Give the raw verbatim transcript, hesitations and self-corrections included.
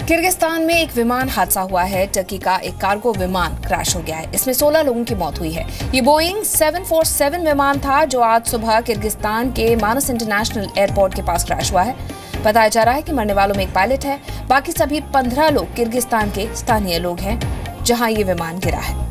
Kyrgyzstan में एक विमान हादसा हुआ है। टर्की का एक कार्गो विमान क्रैश हो गया है। इसमें सोलह लोगों की मौत हुई है। ये बोइंग सेवन फोर सेवन विमान था जो आज सुबह किर्गिस्तान के मानस इंटरनेशनल एयरपोर्ट के पास क्रैश हुआ है। बताया जा रहा है कि मरने वालों में एक पायलट है। बाकी सभी पंद्रह लोग किर्गिस्तान के स्थानीय लोग हैं जहां ये विमान गिरा है।